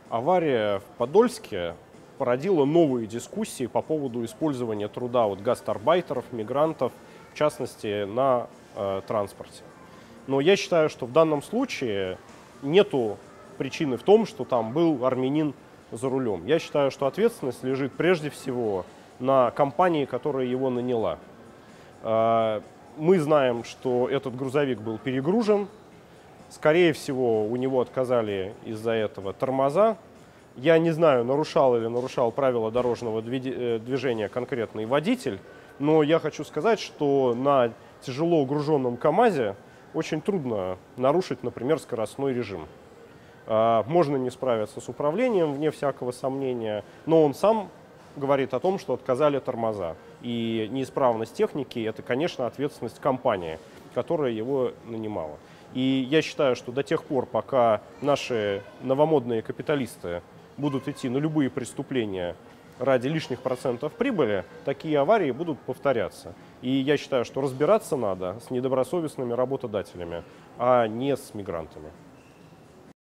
Авария в Подольске породила новые дискуссии по поводу использования труда гастарбайтеров, мигрантов, в частности, на транспорте. Но я считаю, что в данном случае нету причины в том, что там был армянин за рулем. Я считаю, что ответственность лежит прежде всего на компании, которая его наняла. Мы знаем, что этот грузовик был перегружен. Скорее всего, у него отказали из-за этого тормоза. Я не знаю, нарушал или нарушал правила дорожного движения конкретный водитель, но я хочу сказать, что на тяжело груженном КАМАЗе очень трудно нарушить, например, скоростной режим. Можно не справиться с управлением, вне всякого сомнения, но он сам говорит о том, что отказали тормоза. И неисправность техники – это, конечно, ответственность компании, которая его нанимала. И я считаю, что до тех пор, пока наши новомодные капиталисты будут идти на любые преступления ради лишних процентов прибыли, такие аварии будут повторяться. И я считаю, что разбираться надо с недобросовестными работодателями, а не с мигрантами.